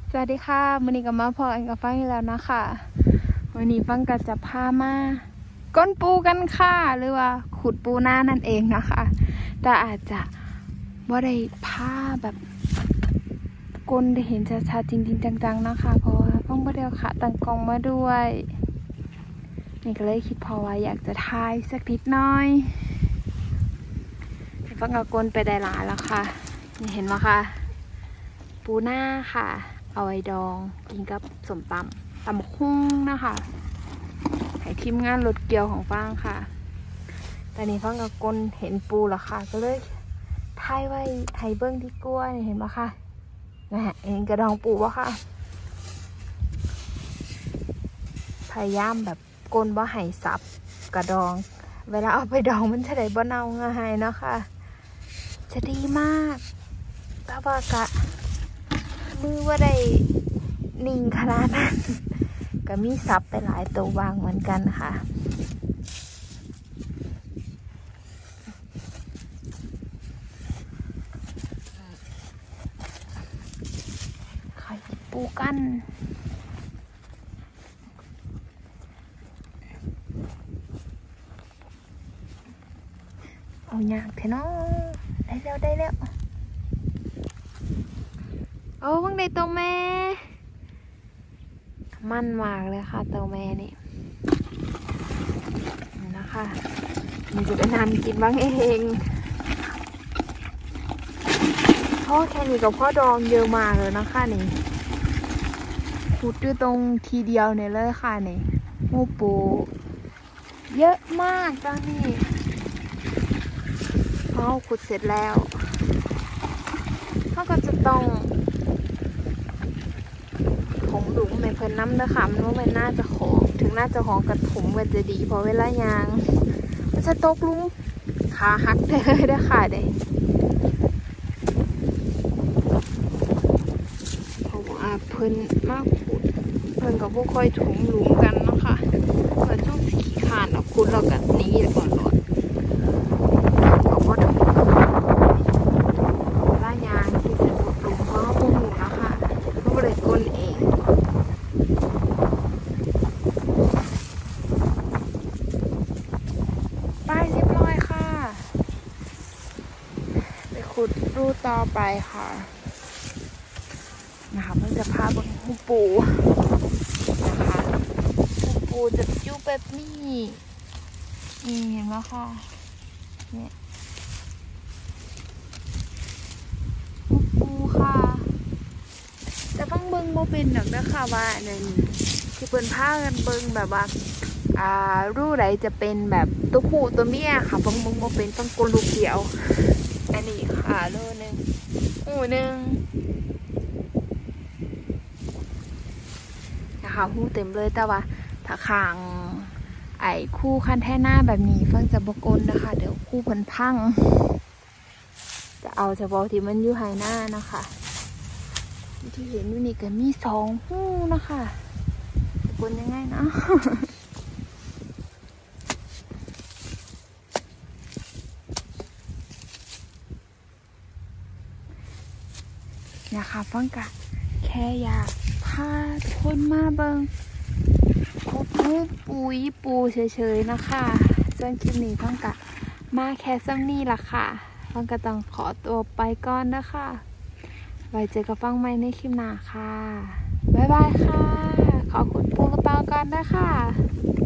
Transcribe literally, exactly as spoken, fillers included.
สวัสดีค่ะวันนี้ก็มาพอกันกับฟังอีกแล้วนะคะวันนี้ฟังก็จะพามาก้นปูกันค่ะหรือว่าขุดปูหน้านั่นเองนะคะแต่อาจจะว่าได้พาแบบก้นได้เห็นชัดๆจริงๆจังๆนะคะเพราะว่าฟังบ่ได้เอาขาตั้งกล้องมาด้วยนี่ก็เลยคิดพอว่าอยากจะถ่ายสักนิดหน่อยฟังกับก้นไปได้หลายแล้วค่ะนี่เห็นไหมคะปูหน้าค่ะเอาไว้ดองกินกับสมตำตำคุ้งนะคะให้ทีมงานรถเกี่ยวของฟังค่ะตอนนี้ฟังกับกลเห็นปูแล้วค่ะก็เลยถ่ายไว้ถ่ายเบิ้งที่กล้วยเห็นไหมคะนะฮะเห็นกระดองปูวะค่ะพยายามแบบกลบ่ให้สับกระดองเวลาเอาไปดองมันจะได้บ่เน่าง่ายนะคะจะดีมากตาบากะมือว่าได้นิ่งขนาดนั้นก็มีซับไปหลายตัววางเหมือนกันค่ะไข่ปูกันเอาอยากเถอะเนาะได้แล้วได้แล้วโอ้เพิ่งได้ตัวแม่มันมากเลยค่ะตัวแม่นี่นะคะมันจะได้นำกินบ้างเองพ่อแค่นี้กับพ่อดองเยอะมากเลยนะคะนี่ขุดอยู่ตรงทีเดียวเนี่ยเลยค่ะนี่หมูปูเยอะมากตอนนี้พอขุดเสร็จแล้วเขาก็จะต้องถมหลุมในเพิ่นน้ำนะคะมันว่ามันน่าจะของถึงน่าจะของกระถมกันจะดีเพราะเวลายางมันจะตกลุมขาหักได้เลยได้ค่ะเด้เพราะว่าเพิ่นมากขุดเพิ่นก็บ่ค่อยถมหลุมกันเนาะค่ะเพิ่นช่องสีขานเอาขุดแล้วก็หนีก่อนรถก็บ่ถมเวลายางที่จะตกหลุมเพราะว่าพวกหนูนะคะก็เลยก้นเองขุดรูต่อไปค่ะนะคะมันจะพาบนหูปูนะคะหูปูจะอยู่แบบนี้นี่เห็นไหมคะเนี่ยหูปูค่ะจะต้องเบิ้งโมเป็นหนักนะคะว่าเนี่ยที่เปิ้นพากันเบิ้งแบบว่าอ่ารูไหนจะเป็นแบบตัวผู้ตัวเมียค่ะเบิ้งเบิ้งโมเป็นต้องกลลูกเดียวอันนี้ค่ะโลนึงหูหนึ่งนะคะหูเต็มเลยแต่ว่าถ้าคางไอ้คู่คันแท่หน้าแบบนี้ฟังจะบกลนะคะเดี๋ยวคู่พันพังจะเอาเฉพาะที่มันอยู่ไฮหน้านะคะที่เห็นอยู่นี่ก็มีสองหูนะคะบกลยังไงนะนะคะฟังกะแค่อยากพาทุกคนมาเบิงขุดหูปูยี่ปูเฉยๆนะคะส่วนคลิปนี้ฟังกะมาแค่ซังนี่ละค่ะฟังกะต้องขอตัวไปก่อนนะคะไว้เจอกับฟังใหม่ในคลิปหน้าค่ะบ๊ายบายค่ะขอขุดปูกระเป๋าก่อนนะคะ